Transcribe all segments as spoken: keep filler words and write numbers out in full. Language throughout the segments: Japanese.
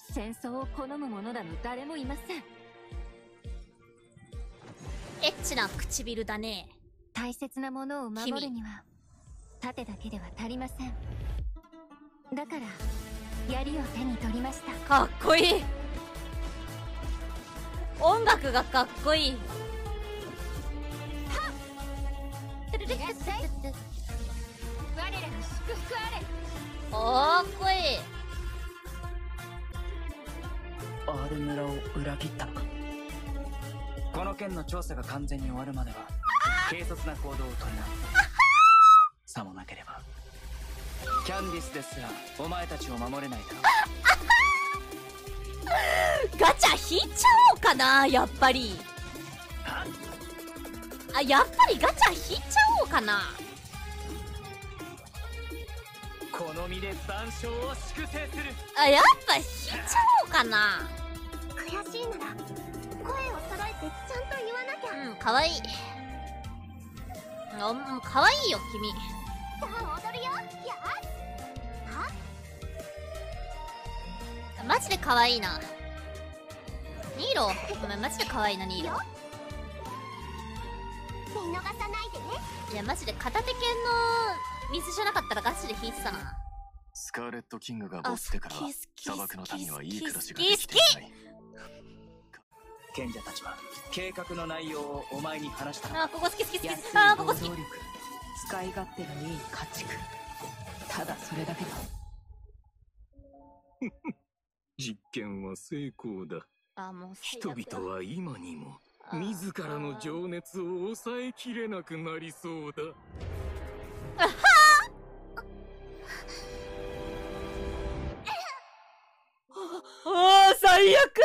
戦争を好む者など誰もいません。 エッチな唇だね。 大切なものを守るには盾だけでは足りません。だから槍を手に取りました。 かっこいい。音楽がかっこいい。 我らの祝福あれ。 かっこいい。 アール村を裏切ったのか。この件の調査が完全に終わるまでは軽率な行動を取るな。さもなければキャンディスですらお前たちを守れないだろう。 ガチャ引いちゃおうかな、やっぱり。あ、やっぱりガチャ引いちゃおうかな。 この身で残暑を粛清する。 あ、やっぱ引いちゃおうかな。 悔しいなら声を揃えてちゃんと言わなきゃ。 うん、かわいい。うん、かわいいよ君。 さあ踊るよ。やはマジでかわいいな。ニーロ、お前マジでかわいいな、ニーロ。 見逃さないでね。 いやマジで片手剣の水じゃなかったらガチで引いてたな。 スカーレットキングが没してからは砂漠の民はいい暮らしがで好きてきいない。 賢者たちは計画の内容をお前に話したのか。 あ、ここ好き好き好き。 安いあー、ここ好き。 労働力、使い勝手のいい家畜、ただそれだけだ。 実験は成功だ。 あ、もう最人悪だ。 々は今にもあー自らの情熱を抑えきれなくなりそうだ。 あー、最悪。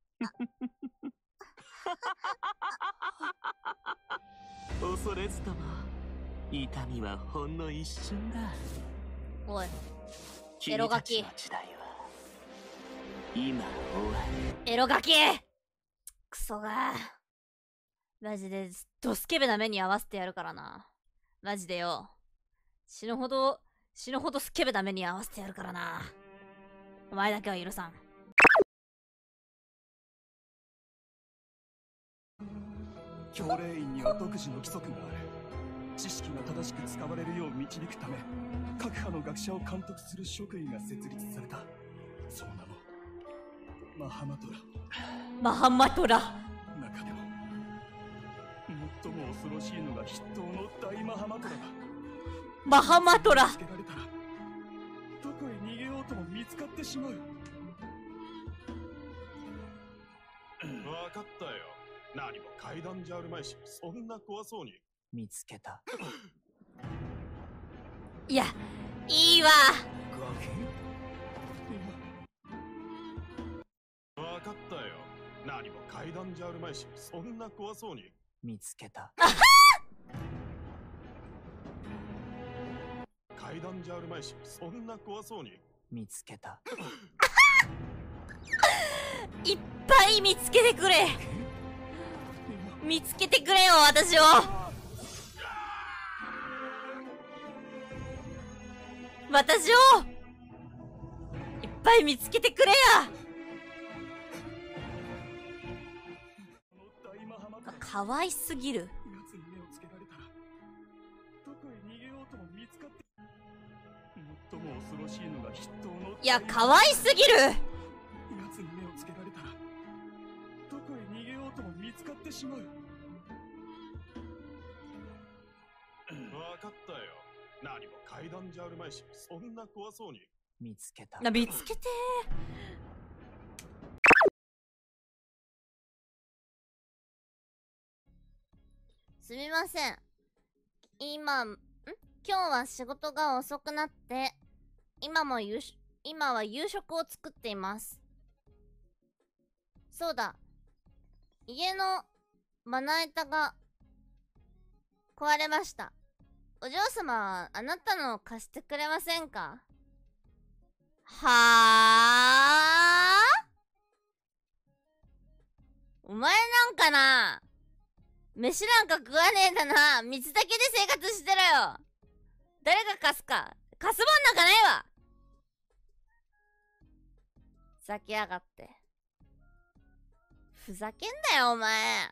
恐れずとも痛みはほんの一瞬だ。 おい、 君エロガキたちの時代は今終わる。 エロガキクソが。マジでドスケベな目に合わせてやるからな。マジでよ。死ぬほど、死ぬほどスケベな目に合わせてやるからな。お前だけは許さん。 教令員には独自の規則がある。知識が正しく使われるよう導くため、各派の学者を監督する職位が設立された。その名もマハマトラ。 マハマトラ。 中でも最も恐ろしいのが筆頭の大マハマトラだ。 マハマトラ。 見つけられたらどこへ逃げようとも見つかってしまう。 わかったよ。何も階段じゃあるまいし、そんな怖そうに。 見つけた。 いや、いいわ。 わかったよ。何も階段じゃあるまいし、そんな怖そうに。 見つけた。 階段じゃあるまいし、そんな怖そうに。 見つけた。 いっぱい見つけてくれ。見つけてくれよ、私を。私をいっぱい見つけてくれや。かわいすぎる。 奴に目をつけられたらどこへ逃げようとも見つかって。最も恐ろしいのが筆頭の。 いや、かわいすぎる。 奴に目をつけられたらどこへ逃げようとも見つかってしまう。 わかったよ。何も階段じゃあるまいし、そんな怖そうに。 見つけた。 な、見つけてー。すみません。今、ん今日は仕事が遅くなって、今も夕食、今は夕食を作っています。そうだ。家のまな板が壊れました。お嬢様はあなたのを貸してくれませんか？はあ？お前なんかな、飯なんか食わねえだな。水だけで生活してろよ。誰が貸すか。貸すもんなんかないわ。 ふざけやがって。ふざけんなよ、お前。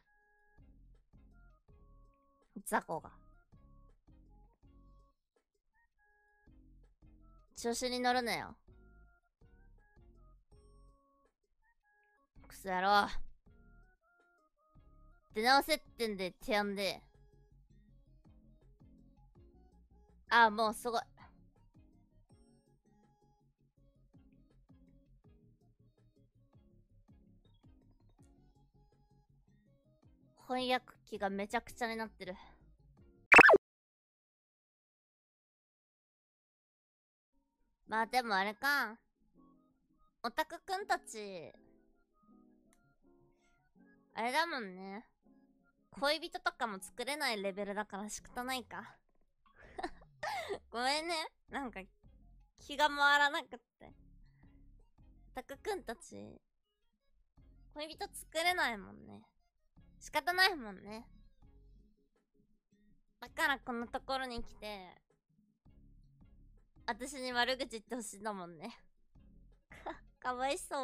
雑魚が。調子に乗るなよ。クソ野郎。出直せってんで手やんで。ああ、もうすごい。翻訳機がめちゃくちゃになってる。まあでもあれか。オタクくんたち、あれだもんね。恋人とかも作れないレベルだから仕方ないか。ごめんね。なんか、気が回らなくって。オタクくんたち、恋人作れないもんね。仕方ないもんね。だからこんなところに来て、私に悪口言ってほしいんだもんね。か、かわいそう。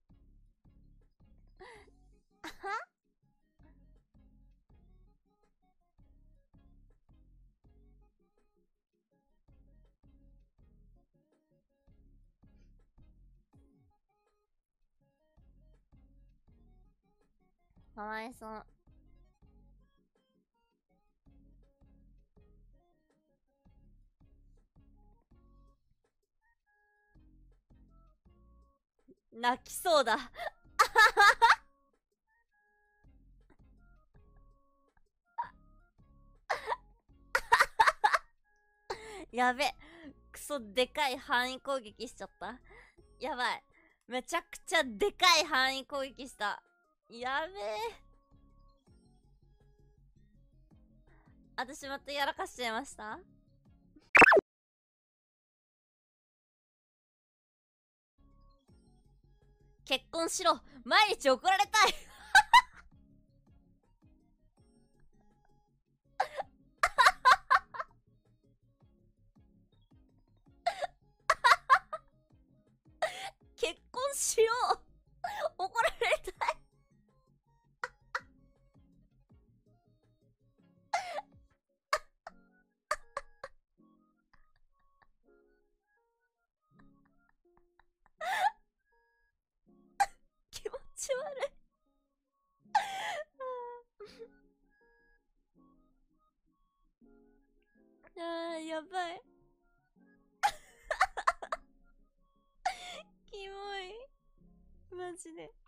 あはかわいそう。泣きそうだ。やべ。クソでかい範囲攻撃しちゃった。やばい。めちゃくちゃでかい範囲攻撃した。やべえ。私またやらかしちゃいました。結婚しろ。毎日怒られたい。結婚しよう。怒られたい。気持ち悪い。あー、やばい。キモい。マジで。